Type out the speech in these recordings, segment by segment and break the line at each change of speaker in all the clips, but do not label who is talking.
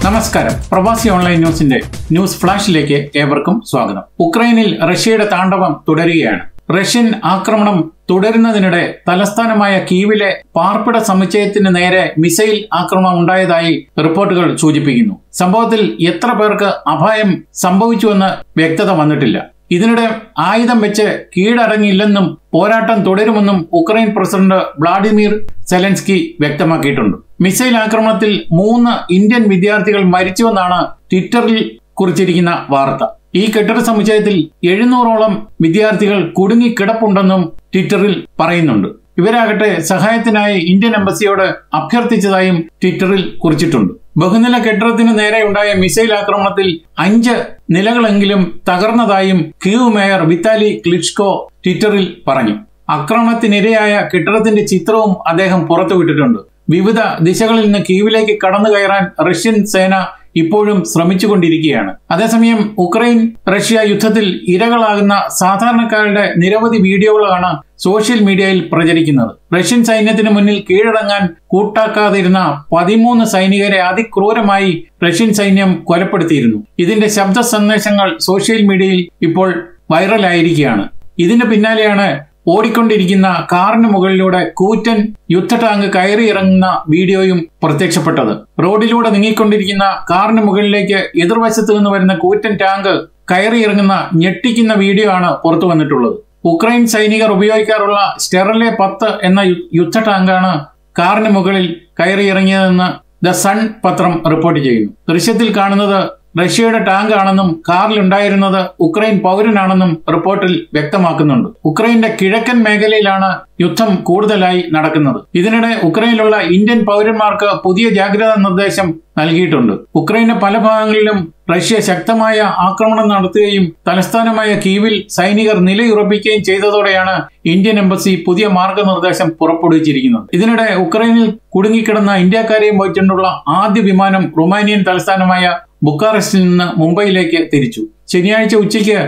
നമസ്കാരം. പ്രവാസി ഓൺലൈൻ ന്യൂസിന്റെ ന്യൂസ് ഫ്ലാഷിലേക്ക് ഏവർക്കും സ്വാഗതം. ഉക്രൈനിൽ റഷ്യയുടെ താണ്ഡവം തുടരുകയാണ്. റഷ്യൻ ആക്രമണം തുടരുന്നതിനിടെ തലസ്ഥാനമായ കീവിലെ പാർപ്പിട സമുച്ചയത്തിന് നേരെ മിസൈൽ ആക്രമണം ഉണ്ടായതായി റിപ്പോർട്ടുകൾ സൂചിപ്പിക്കുന്നു. സംഭവത്തിൽ എത്ര പേർക്ക് അപായം സംഭവിച്ചുവെന്ന് വ്യക്തത വന്നിട്ടില്ല. ഇതിനിടെ ആയുധം വെച്ച് കീഴടങ്ങിയില്ലെന്നും പോരാട്ടം തുടരുമെന്നും ഉക്രൈൻ പ്രസിഡന്റ് വ്ളാഡിമിർ സെലൻസ്കി വ്യക്തമാക്കിയിട്ടുണ്ട്. മിസൈൽ ആക്രമണത്തിൽ 3 ഇന്ത്യൻ വിദ്യാർത്ഥികൾ മരിച്ചുവെന്നാണ് ട്വിറ്ററിൽ കുറിച്ചിരിക്കുന്ന വാർത്ത. ഈ കെട്ടിട സമുച്ചയത്തിൽ 700ഓളം വിദ്യാർത്ഥികൾ കുടുങ്ങിക്കിടപ്പുണ്ടെന്നും ട്വിറ്ററിൽ പറയുന്നുണ്ട്. ഇവരാകട്ടെ സഹായത്തിനായി ഇന്ത്യൻ എംബസിയോട് അഭ്യർത്ഥിച്ചതായും ട്വിറ്ററിൽ കുറിച്ചിട്ടുണ്ട്. ബഹുനില കെട്ടിടത്തിന് നേരെ ഉണ്ടായ മിസൈൽ ആക്രമണത്തിൽ 5 നിലകളെങ്കിലും തകർന്നതായും കീവ് മേയർ വിത്താലി ക്ലിച്കോ ട്വിറ്ററിൽ പറഞ്ഞു. ആക്രമണത്തിനിരയായ കെട്ടിടത്തിന്റെ ചിത്രവും അദ്ദേഹം പുറത്തുവിട്ടിട്ടുണ്ട്. വിവിധ ദിശകളിൽ നിന്ന് കീവിലേക്ക് കടന്നു കയറാൻ റഷ്യൻ സേന ഇപ്പോഴും ശ്രമിച്ചുകൊണ്ടിരിക്കുകയാണ്. അതേസമയം ഉക്രൈൻ റഷ്യ യുദ്ധത്തിൽ ഇരകളാകുന്ന സാധാരണക്കാരുടെ നിരവധി വീഡിയോകളാണ് സോഷ്യൽ മീഡിയയിൽ പ്രചരിക്കുന്നത്. റഷ്യൻ സൈന്യത്തിന് മുന്നിൽ കീഴടങ്ങാൻ കൂട്ടാക്കാതിരുന്ന 13 സൈനികരെ അതിക്രൂരമായി റഷ്യൻ സൈന്യം കൊലപ്പെടുത്തിയിരുന്നു. ഇതിന്റെ ശബ്ദ സന്ദേശങ്ങൾ സോഷ്യൽ മീഡിയയിൽ ഇപ്പോൾ വൈറലായിരിക്കുകയാണ്. ഇതിന് പിന്നാലെയാണ് ഓടിക്കൊണ്ടിരിക്കുന്ന കാറിന് മുകളിലൂടെ കൂറ്റൻ യുദ്ധ ടാങ്ക് കയറിയിറങ്ങുന്ന വീഡിയോയും പ്രത്യക്ഷപ്പെട്ടത്. റോഡിലൂടെ നീങ്ങിക്കൊണ്ടിരിക്കുന്ന കാറിന് മുകളിലേക്ക് എതിർവശത്തു നിന്ന് വരുന്ന കൂറ്റൻ ടാങ്ക് കയറിയിറങ്ങുന്ന ഞെട്ടിക്കുന്ന വീഡിയോ ആണ് പുറത്തു വന്നിട്ടുള്ളത്. ഉക്രൈൻ സൈനികർ ഉപയോഗിക്കാറുള്ള സ്റ്റെർലെ 10 എന്ന യുദ്ധ ടാങ്കാണ് കാറിന് മുകളിൽ കയറിയിറങ്ങിയതെന്ന് ദ സൺ പത്രം റിപ്പോർട്ട് ചെയ്യുന്നു. ദൃശ്യത്തിൽ കാണുന്നത് റഷ്യയുടെ ടാങ്ക് ആണെന്നും കാറിലുണ്ടായിരുന്നത് ഉക്രൈൻ പൗരനാണെന്നും റിപ്പോർട്ടിൽ വ്യക്തമാക്കുന്നുണ്ട്. ഉക്രൈന്റെ കിഴക്കൻ മേഖലയിലാണ് യുദ്ധം കൂടുതലായി നടക്കുന്നത്. ഇതിനിടെ ഉക്രൈനിലുള്ള ഇന്ത്യൻ പൗരന്മാർക്ക് പുതിയ ജാഗ്രതാ നിർദ്ദേശം നൽകിയിട്ടുണ്ട്. ഉക്രൈന്റെ പല ഭാഗങ്ങളിലും റഷ്യ ശക്തമായ ആക്രമണം നടത്തുകയും തലസ്ഥാനമായ കീവിൽ സൈനികർ നിലയുറപ്പിക്കുകയും ചെയ്തതോടെയാണ് ഇന്ത്യൻ എംബസി പുതിയ മാർഗനിർദ്ദേശം പുറപ്പെടുവിച്ചിരിക്കുന്നത്. ഇതിനിടെ ഉക്രൈനിൽ കുടുങ്ങിക്കിടന്ന ഇന്ത്യക്കാരെയും വഹിച്ചുകൊണ്ടുള്ള ആദ്യ വിമാനം റൊമാനിയൻ തലസ്ഥാനമായ ബുക്കാറസ്റ്റിൽ നിന്ന് മുംബൈയിലേക്ക് തിരിച്ചു. ശനിയാഴ്ച ഉച്ചയ്ക്ക്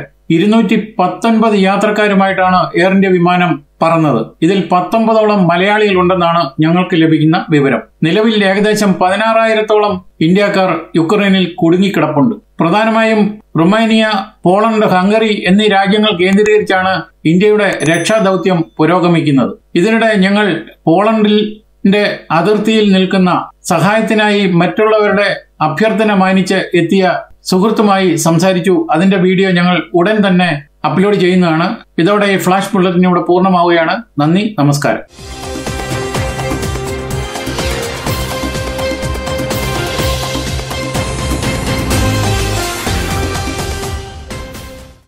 219 യാത്രക്കാരുമായിട്ടാണ് എയർ ഇന്ത്യ വിമാനം പറന്നത്. ഇതിൽ 19ഓളം മലയാളികൾ ഉണ്ടെന്നാണ് ഞങ്ങൾക്ക് ലഭിക്കുന്ന വിവരം. നിലവിൽ ഏകദേശം 16,000ഓളം ഇന്ത്യക്കാർ യുക്രൈനിൽ കുടുങ്ങിക്കിടപ്പുണ്ട്. പ്രധാനമായും റൊമാനിയ, പോളണ്ട്, ഹംഗറി എന്നീ രാജ്യങ്ങൾ കേന്ദ്രീകരിച്ചാണ് ഇന്ത്യയുടെ രക്ഷാദൌത്യം പുരോഗമിക്കുന്നത്. ഇതിനിടെ ഞങ്ങൾ പോളണ്ടിന്റെ അതിർത്തിയിൽ നിൽക്കുന്ന സഹായത്തിനായി മറ്റുള്ളവരുടെ അഭ്യർത്ഥന മാനിച്ച് എത്തിയ സുഹൃത്തുമായി സംസാരിച്ചു. അതിന്റെ വീഡിയോ ഞങ്ങൾ ഉടൻ തന്നെ അപ്ലോഡ് ചെയ്യുന്നതാണ്. ഇതോടെ ഈ ഫ്ലാഷ് ബുള്ളറ്റിൻ ഇവിടെ പൂർണ്ണമാവുകയാണ്. നന്ദി, നമസ്കാരം.